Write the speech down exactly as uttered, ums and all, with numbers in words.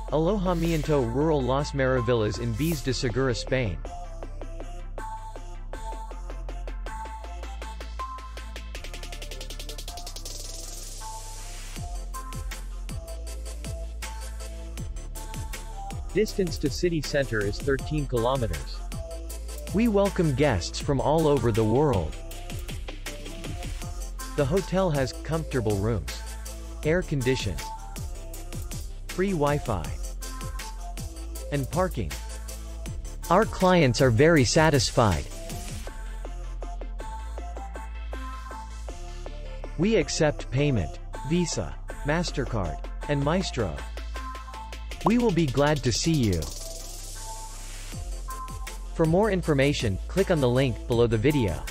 Alojamiento Rural Las Maravillas in Beas de Segura, Spain. Distance to city center is thirteen kilometers. We welcome guests from all over the world. The hotel has comfortable rooms, air conditioned, free Wi-Fi, and parking. Our clients are very satisfied. We accept payment, Visa, MasterCard, and Maestro. We will be glad to see you. For more information, click on the link below the video.